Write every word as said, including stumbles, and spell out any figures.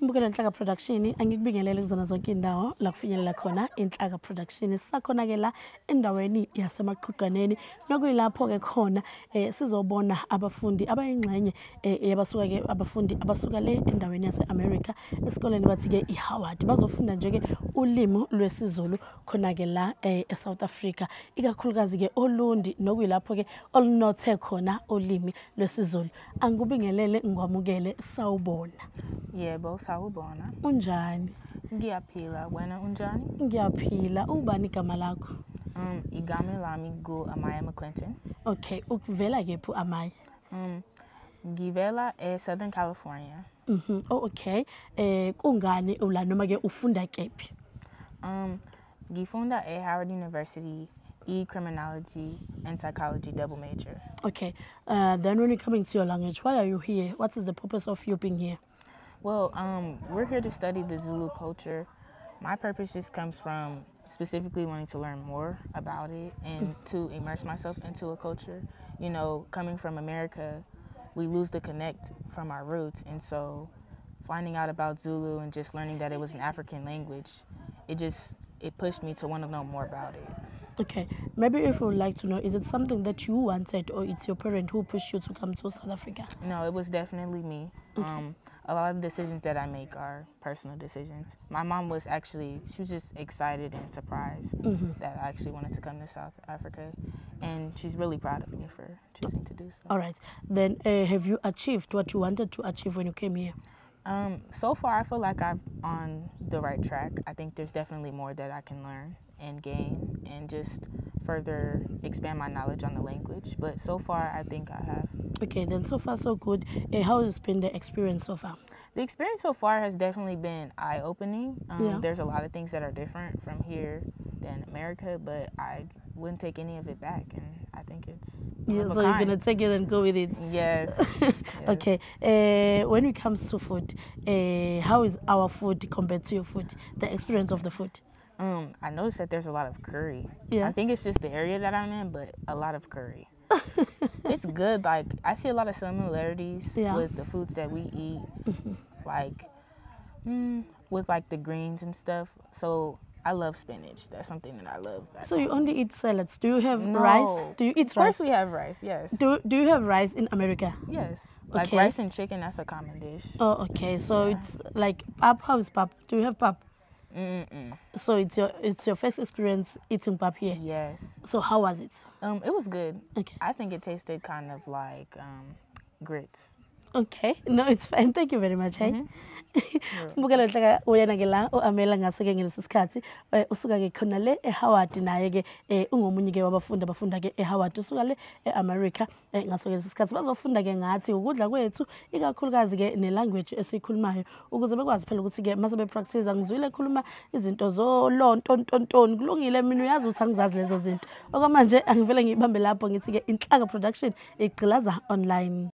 Mbukela Inhlaka Production angikubingelele kuzona zonke indawo la kufinyelela khona Inhlaka Production sisakhona ke la endaweni yasemaqhuganeni nokuyilapho ke khona eh sizobona abafundi abayingxenye yabasuka ke abafundi abasuka le endaweni yase-America esikoleni bathi ke iHoward bazofunda nje ke ulimi lwesiZulu khona ke la eSouth Africa ikakhulukazi ke olundi nokuyilapho ke olunothe khona ulimi lwesiZulu angikubingelele ngwamukele sawubona. Yebo sawubona. Unjani? Ngiyaphila wena unjani? Ngiyaphila. Ubani igama lakho? Um igama lami ngu Amaya McClinton. Okay, ukuvela kephi Amaya? Um ngivela e Southern California. Mhm. Oh okay. Eh kungani ula noma ke ufunda kephi? Um ngifunda e Howard University e-criminology and psychology double major. Okay. Uh then when you're coming to your language, why are you here? What is the purpose of you being here? Well, um, we're here to study the Zulu culture. My purpose just comes from specifically wanting to learn more about it and to immerse myself into a culture. You know, coming from America, we lose the connect from our roots. And so finding out about Zulu and just learning that it was an African language, it just, it pushed me to want to know more about it. Okay, maybe if you would like to know, is it something that you wanted or it's your parent who pushed you to come to South Africa? No, it was definitely me. Okay. Um, a lot of decisions that I make are personal decisions. My mom was actually, she was just excited and surprised mm-hmm. that I actually wanted to come to South Africa. And she's really proud of me for choosing to do so. All right. Then uh, have you achieved what you wanted to achieve when you came here? Um, so far, I feel like I'm on the right track. I think there's definitely more that I can learn and gain and just further expand my knowledge on the language. But so far, I think I have. Okay, then so far so good. Uh, how has been the experience so far? The experience so far has definitely been eye-opening. Um, yeah. There's a lot of things that are different from here than America, but I wouldn't take any of it back, and I think it's yeah. So you're gonna take it and go with it. Yes. Yes. Okay. Uh, when it comes to food, uh, how is our food compared to your food? The experience of the food. Um, I noticed that there's a lot of curry. Yeah. I think it's just the area that I'm in, but a lot of curry. It's good. Like I see a lot of similarities yeah. with the foods that we eat, mm-hmm. like mm, with like the greens and stuff. So I love spinach. That's something that I love. So you only eat salads. Do you have no. rice? Do you eat Of course rice? we have rice. Yes. Do Do you have rice in America? Yes. Like okay. rice and chicken. That's a common dish. Oh, okay. So yeah. it's like pap. How is pap? Do you have pap? Mm-mm. So it's your it's your first experience eating pap here? Yes. So how was it? Um, it was good. Okay. I think it tasted kind of like um, grits. Okay. No, it's fine. Thank you very much. Mm-hmm. Mbukela Inhlaka uyena ke la oamela ngaseke ngelesi sikhathi usuka ke khona le eHoward naye ke ungomunye ke wabafundi abafunda ke eHoward usuka le eAmerica ngasoke ngelesi sikhathi bazofunda ke ngathi ukudla kwethu ikakhulukazi ke nelanguage esikhulumayo ukuze bekwazi phela ukuthi ke mase bepractice ngizwile ekhuluma izinto zolonto ntontoni kulungile mina uyazi ukuthi angizazi lezo zinto okwamanje angivele ngibambe lapho ngithi ke Inhlaka Production igqilaza online.